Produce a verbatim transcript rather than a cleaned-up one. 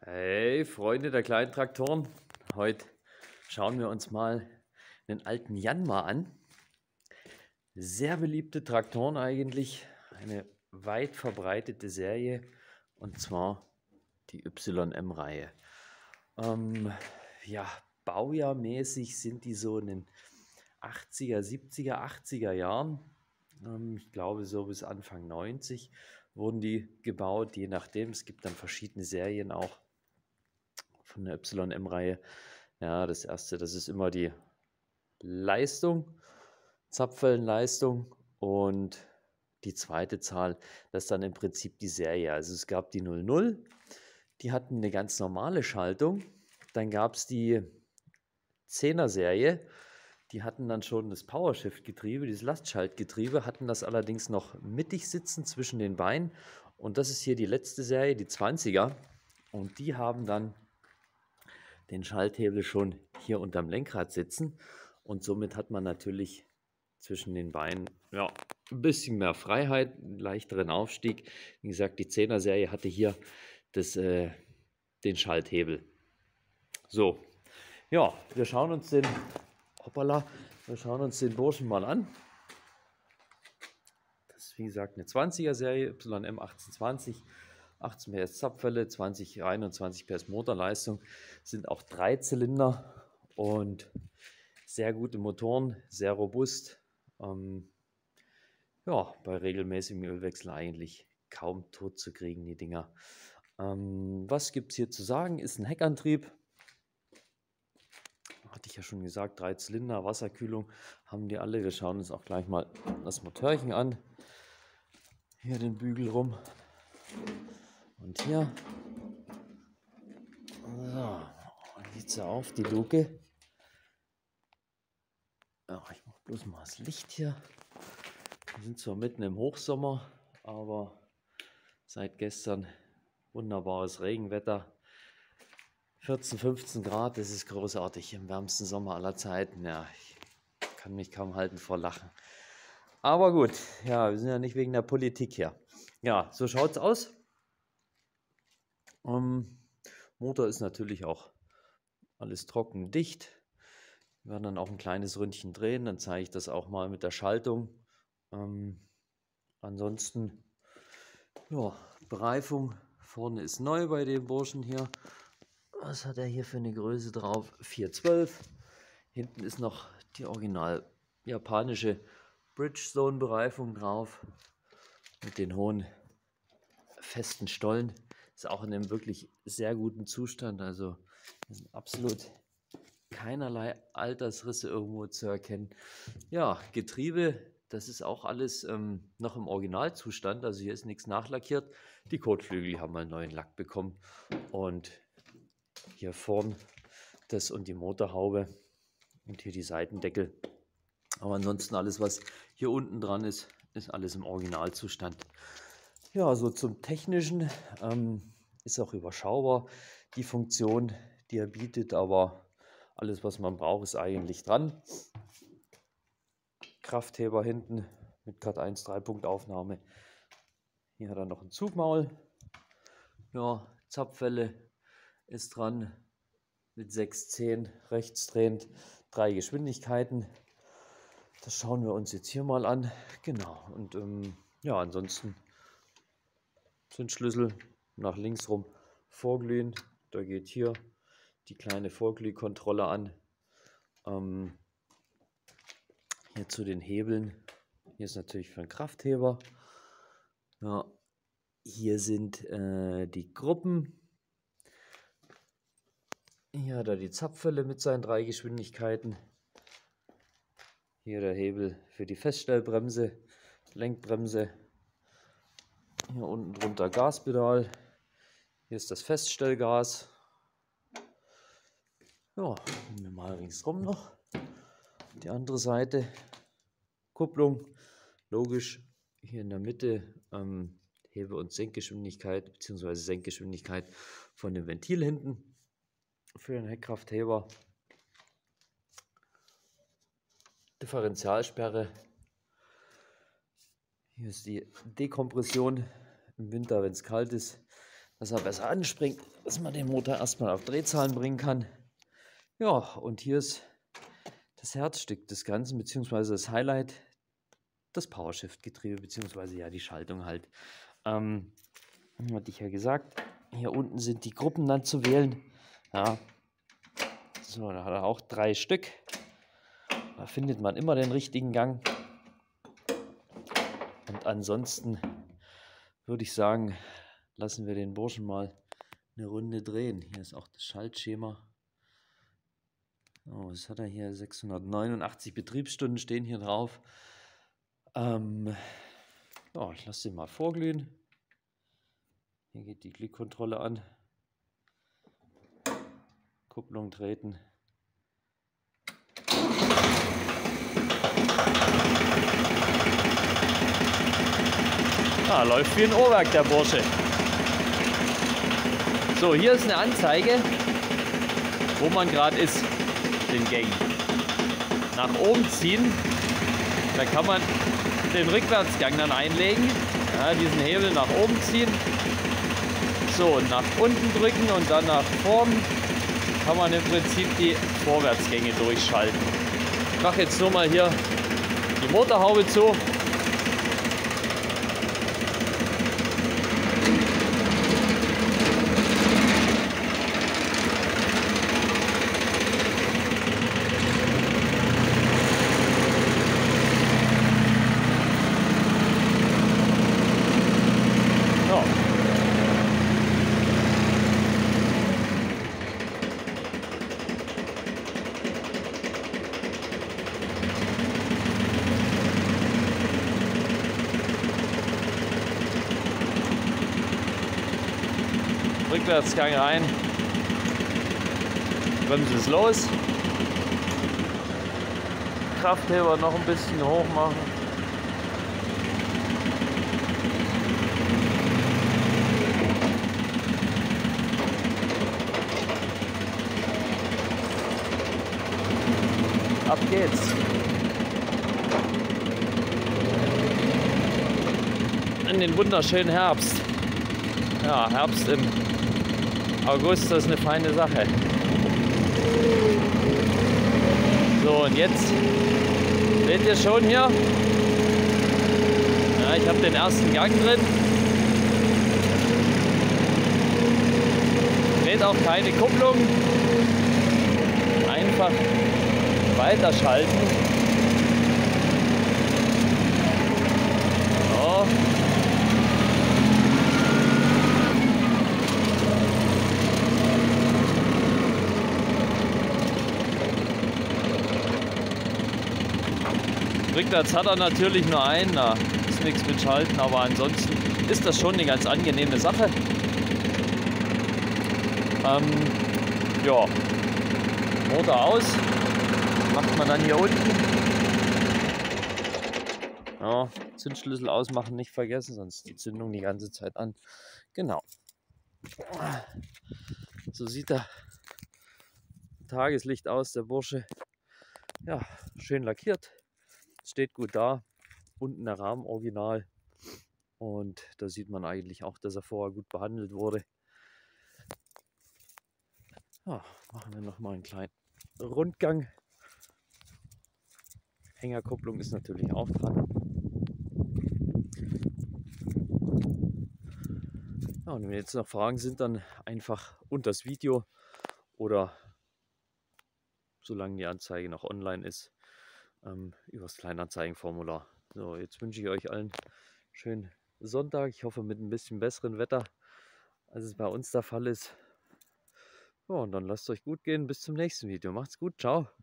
Hey, Freunde der kleinen Traktoren. Heute schauen wir uns mal einen alten Janmar an. Sehr beliebte Traktoren eigentlich, eine weit verbreitete Serie, und zwar die Y M-Reihe. Ähm, ja, baujahrmäßig sind die so in den achtziger, siebziger, achtziger Jahren. Ähm, ich glaube, so bis Anfang neunzig wurden die gebaut, je nachdem. Es gibt dann verschiedene Serien auch von der Y M-Reihe. Ja, das erste, das ist immer die Leistung, Zapfwellenleistung, und die zweite Zahl, das ist dann im Prinzip die Serie. Also es gab die null null, die hatten eine ganz normale Schaltung. Dann gab es die Zehner-Serie, die hatten dann schon das Powershift-Getriebe, dieses Lastschaltgetriebe, hatten das allerdings noch mittig sitzen zwischen den Beinen. Und das ist hier die letzte Serie, die zwanziger. Und die haben dann den Schalthebel schon hier unterm Lenkrad sitzen, und somit hat man natürlich zwischen den Beinen ja, ein bisschen mehr Freiheit, einen leichteren Aufstieg. Wie gesagt, die Zehner-Serie hatte hier das, äh, den Schalthebel. So, ja, wir schauen uns den, hoppala, wir schauen uns den Burschen mal an. Das ist wie gesagt eine zwanziger-Serie, Y M achtzehnhundertzwanzig. achtzehn P S Zapfwelle, zwanzig, einundzwanzig P S Motorleistung, sind auch Dreizylinder und sehr gute Motoren, sehr robust. Ähm, ja, bei regelmäßigem Ölwechsel eigentlich kaum tot zu kriegen, die Dinger. Ähm, was gibt es hier zu sagen? Ist ein Heckantrieb. Hatte ich ja schon gesagt, drei Zylinder, Wasserkühlung haben die alle. Wir schauen uns auch gleich mal das Motörchen an. Hier den Bügel rum. Und hier. So, geht sie auf, die Luke. Ja, ich mache bloß mal das Licht hier. Wir sind zwar mitten im Hochsommer, aber seit gestern wunderbares Regenwetter. vierzehn, fünfzehn Grad, das ist großartig im wärmsten Sommer aller Zeiten. Ja, ich kann mich kaum halten vor Lachen. Aber gut, ja, wir sind ja nicht wegen der Politik hier. Ja, so schaut es aus. Ähm, Motor ist natürlich auch alles trocken dicht. Wir werden dann auch ein kleines Ründchen drehen, dann zeige ich das auch mal mit der Schaltung. Ähm, ansonsten, ja, Bereifung vorne ist neu bei dem Burschen hier. Was hat er hier für eine Größe drauf? vier zwölf. Hinten ist noch die original japanische Bridgestone-Bereifung drauf mit den hohen festen Stollen. Ist auch in einem wirklich sehr guten Zustand. Also hier sind absolut keinerlei Altersrisse irgendwo zu erkennen. Ja, Getriebe, das ist auch alles ähm, noch im Originalzustand. Also hier ist nichts nachlackiert. Die Kotflügel haben mal einen neuen Lack bekommen. Und hier vorn das und die Motorhaube und hier die Seitendeckel. Aber ansonsten alles, was hier unten dran ist, ist alles im Originalzustand. Ja, so zum Technischen ähm, ist auch überschaubar die Funktion, die er bietet, aber alles, was man braucht, ist eigentlich dran. Kraftheber hinten mit Cat eins Dreipunktaufnahme. Hier hat er noch ein Zugmaul. Ja, Zapfwelle ist dran mit sechs zehn rechtsdrehend, drei Geschwindigkeiten. Das schauen wir uns jetzt hier mal an. Genau, und ähm, ja, ansonsten sind Schlüssel nach links rum vorglühen. Da geht hier die kleine Vorglühkontrolle an. Ähm, hier zu den Hebeln. Hier ist natürlich für einen Kraftheber. Ja, hier sind äh, die Gruppen. Hier hat er die Zapfwelle mit seinen drei Geschwindigkeiten. Hier der Hebel für die Feststellbremse, Lenkbremse. Hier unten drunter Gaspedal. Hier ist das Feststellgas. Ja, nehmen wir mal ringsrum noch. Die andere Seite. Kupplung. Logisch. Hier in der Mitte ähm, Hebe- und Senkgeschwindigkeit bzw. Senkgeschwindigkeit von dem Ventil hinten für den Heckkraftheber. Differentialsperre. Hier ist die Dekompression im Winter, wenn es kalt ist, dass er besser anspringt, dass man den Motor erstmal auf Drehzahlen bringen kann. Ja, und hier ist das Herzstück des Ganzen, beziehungsweise das Highlight, das Powershift-Getriebe, beziehungsweise ja die Schaltung halt. Ähm, hatte ich ja gesagt, hier unten sind die Gruppen dann zu wählen. Ja, so, da hat er auch drei Stück. Da findet man immer den richtigen Gang. Und ansonsten würde ich sagen, lassen wir den Burschen mal eine Runde drehen. Hier ist auch das Schaltschema. Oh, was hat er hier? sechshundertneunundachtzig Betriebsstunden stehen hier drauf. Ähm, ja, ich lasse den mal vorglühen. Hier geht die Klickkontrolle an. Kupplung treten. Ah, läuft wie ein Uhrwerk, der Bursche. So, hier ist eine Anzeige, wo man gerade ist, den Gang. Nach oben ziehen, da kann man den Rückwärtsgang dann einlegen, ja, diesen Hebel nach oben ziehen, so, und nach unten drücken und dann nach vorn kann man im Prinzip die Vorwärtsgänge durchschalten. Ich mache jetzt nur mal hier die Motorhaube zu. Rückwärtsgang rein, Bremse ist los, Kraftheber noch ein bisschen hoch machen. Ab geht's. In den wunderschönen Herbst. Ja, Herbst im August, das ist eine feine Sache. So, und jetzt seht ihr schon hier, ja, ich habe den ersten Gang drin. Dreht auch keine Kupplung. Einfach weiterschalten. So. Rückwärts hat er natürlich nur einen, da ist nichts mit Schalten, aber ansonsten ist das schon eine ganz angenehme Sache. Ähm, ja, Motor aus, macht man dann hier unten. Ja, Zündschlüssel ausmachen nicht vergessen, sonst ist die Zündung die ganze Zeit an. Genau. So sieht der Tageslicht aus, der Bursche. Ja, schön lackiert. Steht gut da, unten der Rahmen original und da sieht man eigentlich auch, dass er vorher gut behandelt wurde. Ja, machen wir noch mal einen kleinen Rundgang. Hängerkupplung ist natürlich auch dran. Ja, und wenn jetzt noch Fragen sind, dann einfach unter das Video oder solange die Anzeige noch online ist, ähm, über das Kleinanzeigenformular. So, jetzt wünsche ich euch allen einen schönen Sonntag. Ich hoffe mit ein bisschen besserem Wetter, als es bei uns der Fall ist. Ja, und dann lasst es euch gut gehen. Bis zum nächsten Video. Macht's gut. Ciao.